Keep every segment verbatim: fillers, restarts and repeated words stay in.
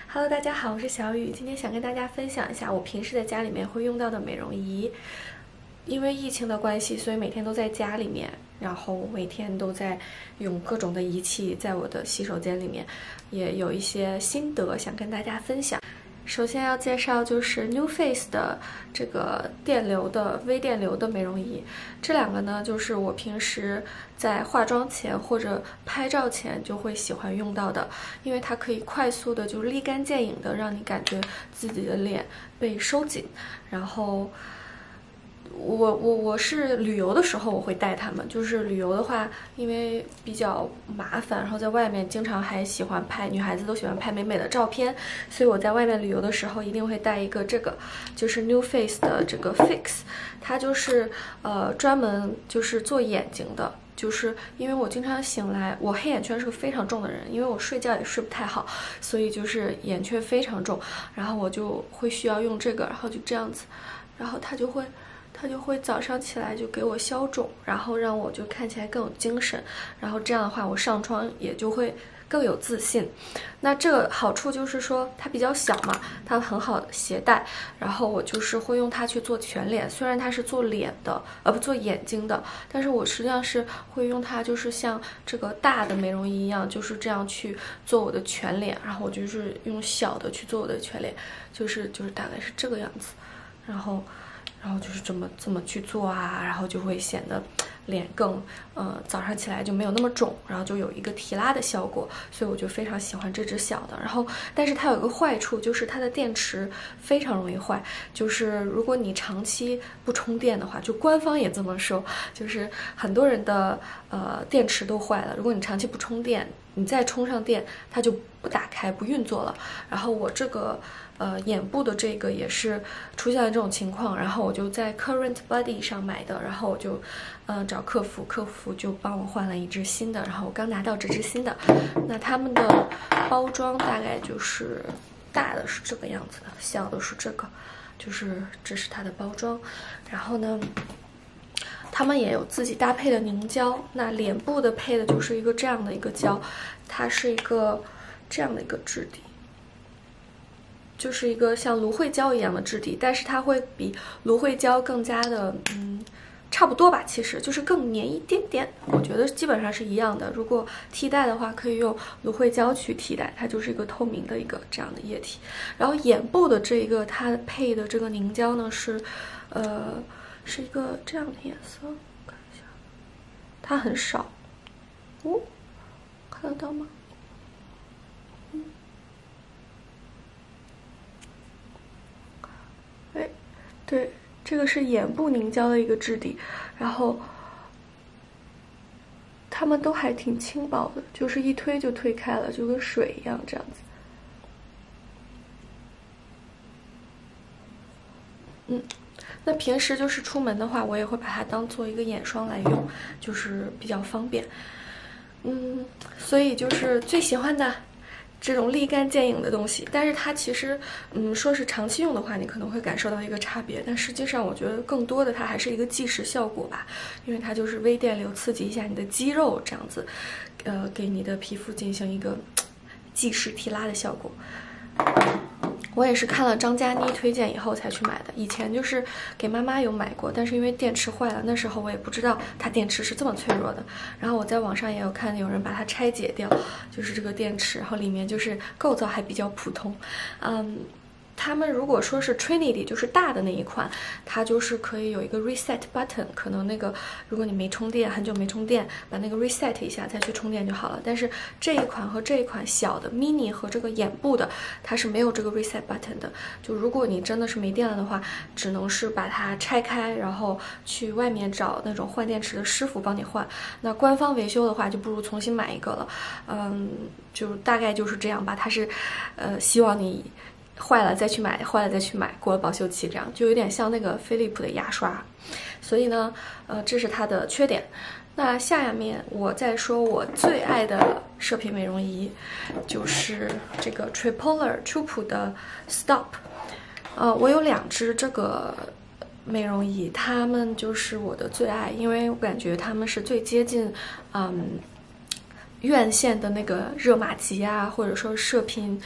Hello，大家好，我是小雨。今天想跟大家分享一下我平时在家里面会用到的美容仪。因为疫情的关系，所以每天都在家里面，然后每天都在用各种的仪器，在我的洗手间里面，也有一些心得想跟大家分享。首先要介绍就是 NuFace 的这个电流的微电流的美容仪，这两个呢，就是我平时在化妆前或者拍照前就会喜欢用到的，因为它可以快速的就立竿见影的让你感觉自己的脸被收紧，然后。我我我是旅游的时候我会带它们，就是旅游的话，因为比较麻烦，然后在外面经常还喜欢拍，女孩子都喜欢拍美美的照片，所以我在外面旅游的时候一定会带一个这个，就是 NuFace 的这个 Fix， 它就是呃专门就是做眼睛的。就是因为我经常醒来，我黑眼圈是个非常重的人，因为我睡觉也睡不太好，所以就是眼圈非常重，然后我就会需要用这个，然后就这样子，然后它就会。它就会早上起来就给我消肿，然后让我就看起来更有精神，然后这样的话我上妆也就会更有自信。那这个好处就是说它比较小嘛，它很好携带，然后我就是会用它去做全脸，虽然它是做脸的，呃不做眼睛的，但是我实际上是会用它就是像这个大的美容仪一样，就是这样去做我的全脸，然后我就是用小的去做我的全脸，就是就是大概是这个样子，然后。然后就是这么这么去做啊，然后就会显得脸更，呃，早上起来就没有那么肿，然后就有一个提拉的效果，所以我就非常喜欢这只小的。然后，但是它有一个坏处，就是它的电池非常容易坏，就是如果你长期不充电的话，就官方也这么说，就是很多人的呃电池都坏了，如果你长期不充电，你再充上电，它就不打开不运作了。然后我这个。呃，眼部的这个也是出现了这种情况，然后我就在 Current Body 上买的，然后我就，呃，找客服，客服就帮我换了一支新的，然后我刚拿到这支新的，那他们的包装大概就是大的是这个样子的，小的是这个，就是这是它的包装，然后呢，他们也有自己搭配的凝胶，那脸部的配的就是一个这样的一个胶，它是一个这样的一个质地。就是一个像芦荟胶一样的质地，但是它会比芦荟胶更加的，嗯，差不多吧，其实就是更黏一点点。我觉得基本上是一样的。如果替代的话，可以用芦荟胶去替代，它就是一个透明的一个这样的液体。然后眼部的这个它配的这个凝胶呢是，呃，是一个这样的颜色，看一下，它很少，哦，看得到吗？对，这个是眼部凝胶的一个质地，然后它们都还挺轻薄的，就是一推就推开了，就跟水一样这样子。嗯，那平时就是出门的话，我也会把它当做一个眼霜来用，就是比较方便。嗯，所以就是最喜欢的。这种立竿见影的东西，但是它其实，嗯，说是长期用的话，你可能会感受到一个差别，但实际上我觉得更多的它还是一个即时效果吧，因为它就是微电流刺激一下你的肌肉，这样子，呃，给你的皮肤进行一个即时提拉的效果。我也是看了张嘉倪推荐以后才去买的，以前就是给妈妈有买过，但是因为电池坏了，那时候我也不知道它电池是这么脆弱的。然后我在网上也有看有人把它拆解掉，就是这个电池，然后里面就是构造还比较普通，嗯。他们如果说是 Trinity 就是大的那一款，它就是可以有一个 reset button， 可能那个如果你没充电，很久没充电，把那个 reset 一下再去充电就好了。但是这一款和这一款小的 mini 和这个眼部的，它是没有这个 reset button 的。就如果你真的是没电了的话，只能是把它拆开，然后去外面找那种换电池的师傅帮你换。那官方维修的话，就不如重新买一个了。嗯，就大概就是这样吧。它是，呃，希望你。坏了再去买，坏了再去买，过了保修期，这样就有点像那个飞利浦的牙刷。所以呢，呃，这是它的缺点。那下面我再说我最爱的射频美容仪，就是这个 Tripolar 初普的 Stop。呃，我有两只这个美容仪，它们就是我的最爱，因为我感觉它们是最接近，嗯。院线的那个热玛吉啊，或者说射频，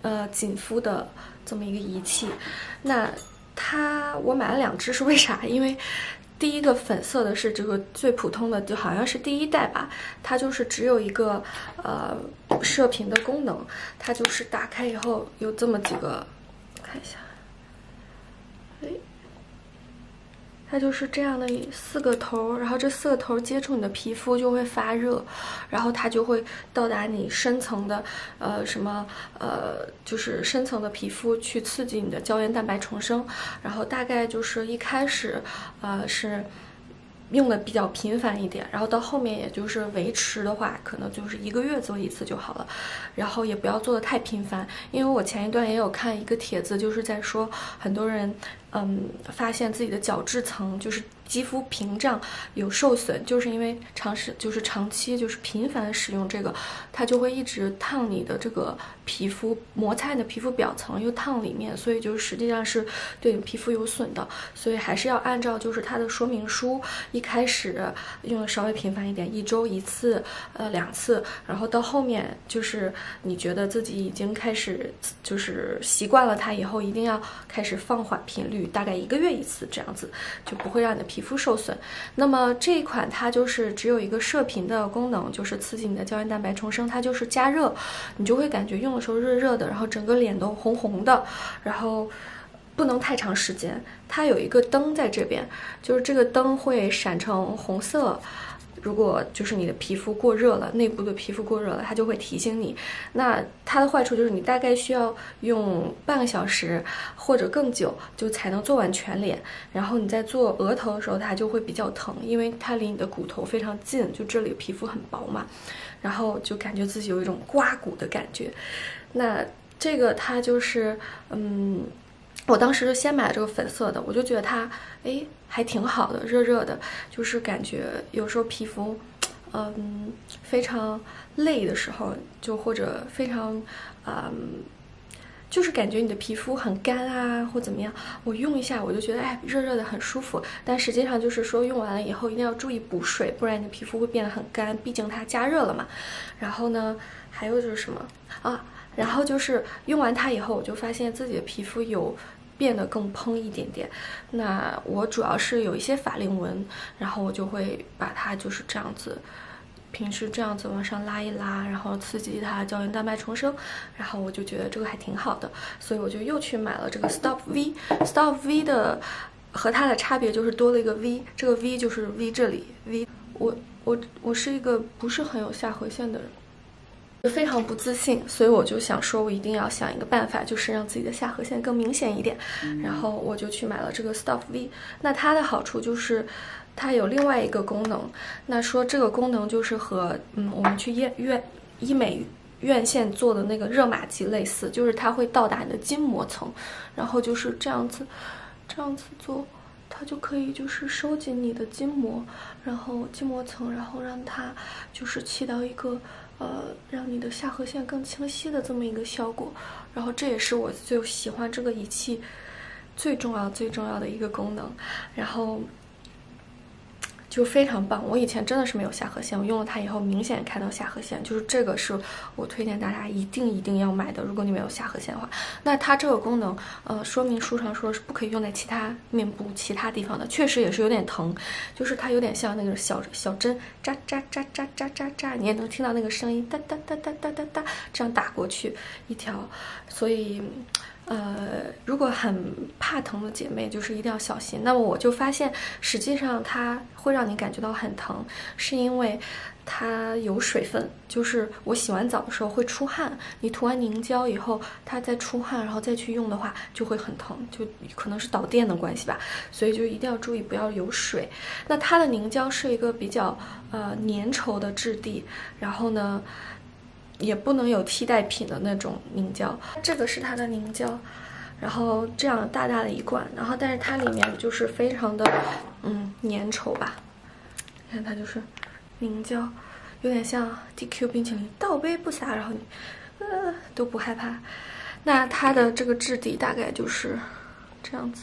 呃紧肤的这么一个仪器。那它我买了两支是为啥？因为第一个粉色的是这个最普通的，就好像是第一代吧，它就是只有一个呃射频的功能，它就是打开以后有这么几个，看一下，哎。它就是这样的四个头，然后这四个头接触你的皮肤就会发热，然后它就会到达你深层的，呃，什么，呃，就是深层的皮肤去刺激你的胶原蛋白重生，然后大概就是一开始，呃，是用的比较频繁一点，然后到后面也就是维持的话，可能就是一个月做一次就好了，然后也不要做的太频繁，因为我前一段也有看一个帖子，就是在说很多人。嗯，发现自己的角质层就是肌肤屏障有受损，就是因为长时就是长期就是频繁的使用这个，它就会一直烫你的这个皮肤，摩擦你的皮肤表层又烫里面，所以就实际上是对你皮肤有损的。所以还是要按照就是它的说明书，一开始用的稍微频繁一点，一周一次，呃两次，然后到后面就是你觉得自己已经开始就是习惯了它以后，一定要开始放缓频率。大概一个月一次，这样子就不会让你的皮肤受损。那么这一款它就是只有一个射频的功能，就是刺激你的胶原蛋白重生，它就是加热，你就会感觉用的时候热热的，然后整个脸都红红的，然后不能太长时间。它有一个灯在这边，就是这个灯会闪成红色。如果就是你的皮肤过热了，内部的皮肤过热了，它就会提醒你。那它的坏处就是你大概需要用半个小时或者更久，就才能做完全脸。然后你在做额头的时候，它就会比较疼，因为它离你的骨头非常近，就这里皮肤很薄嘛，然后就感觉自己有一种刮骨的感觉。那这个它就是，嗯。我当时先买了这个粉色的，我就觉得它，哎，还挺好的，热热的，就是感觉有时候皮肤，嗯，非常累的时候，就或者非常，嗯，就是感觉你的皮肤很干啊，或怎么样，我用一下我就觉得，哎，热热的很舒服。但实际上就是说用完了以后一定要注意补水，不然你的皮肤会变得很干，毕竟它加热了嘛。然后呢，还有就是什么啊？然后就是用完它以后，我就发现自己的皮肤有变得更嘭一点点。那我主要是有一些法令纹，然后我就会把它就是这样子，平时这样子往上拉一拉，然后刺激它胶原蛋白重生，然后我就觉得这个还挺好的，所以我就又去买了这个 Stop V。Stop V 的和它的差别就是多了一个 V， 这个 V 就是 V 这里 V。我我我是一个不是很有下颌线的人。非常不自信，所以我就想说，我一定要想一个办法，就是让自己的下颌线更明显一点。然后我就去买了这个 Stop V。那它的好处就是，它有另外一个功能。那说这个功能就是和嗯我们去医院医美院线做的那个热玛吉类似，就是它会到达你的筋膜层，然后就是这样子，这样子做。它就可以就是收紧你的筋膜，然后筋膜层，然后让它就是起到一个呃让你的下颌线更清晰的这么一个效果。然后这也是我最喜欢这个仪器最重要最重要的一个功能。然后就非常棒，我以前真的是没有下颌线，我用了它以后明显看到下颌线，就是这个是我推荐大家一定一定要买的。如果你没有下颌线的话，那它这个功能，呃，说明书上说是不可以用在其他面部其他地方的，确实也是有点疼，就是它有点像那个小小针扎扎扎扎扎扎扎，你也能听到那个声音哒哒哒哒哒哒哒这样打过去一条，所以。呃，如果很怕疼的姐妹，就是一定要小心。那么我就发现，实际上它会让你感觉到很疼，是因为它有水分。就是我洗完澡的时候会出汗，你涂完凝胶以后，它再出汗，然后再去用的话，就会很疼，就可能是导电的关系吧。所以就一定要注意不要有水。那它的凝胶是一个比较呃粘稠的质地，然后呢。也不能有替代品的那种凝胶，这个是它的凝胶，然后这样大大的一罐，然后但是它里面就是非常的嗯粘稠吧，你看它就是凝胶，有点像 D Q 冰淇淋，倒杯不洒，然后你呃都不害怕。那它的这个质地大概就是这样子，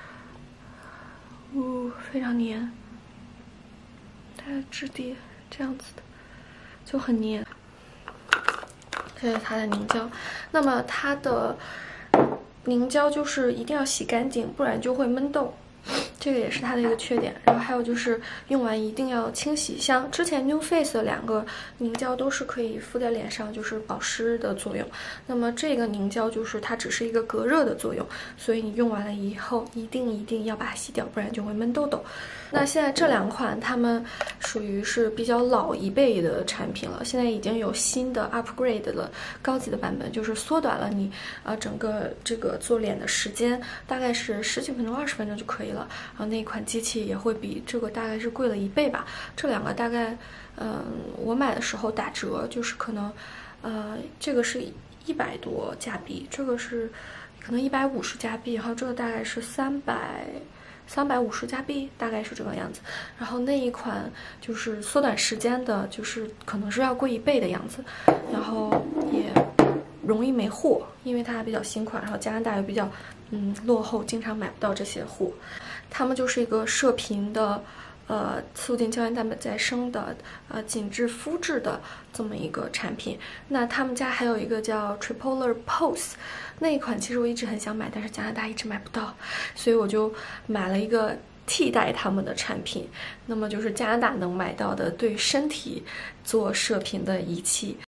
呜、哦，非常粘，它的质地这样子的就很粘。 这是它的凝胶。那么它的凝胶就是一定要洗干净，不然就会闷痘。这个也是它的一个缺点。然后还有就是用完一定要清洗，像之前 New Face 的两个凝胶都是可以敷在脸上，就是保湿的作用。那么这个凝胶就是它只是一个隔热的作用，所以你用完了以后一定一定要把它洗掉，不然就会闷痘痘。那现在这两款它们属于是比较老一辈的产品了，现在已经有新的 upgrade 的高级的版本，就是缩短了你呃整个这个做脸的时间，大概是十几分钟、二十分钟就可以了。然后那一款机器也会比这个大概是贵了一倍吧。这两个大概，嗯，我买的时候打折，就是可能，呃，这个是一百多加币，这个是可能一百五十加币，然后这个大概是三百。三百五十加币，大概是这个样子。然后那一款就是缩短时间的，就是可能是要贵一倍的样子，然后也容易没货，因为它比较新款，然后加拿大又比较嗯落后，经常买不到这些货。它们就是一个射频的。呃，促进胶原蛋白再生的呃紧致肤质的这么一个产品。那他们家还有一个叫 Tripolar Pose， 那一款其实我一直很想买，但是加拿大一直买不到，所以我就买了一个替代他们的产品。那么就是加拿大能买到的对身体做射频的仪器。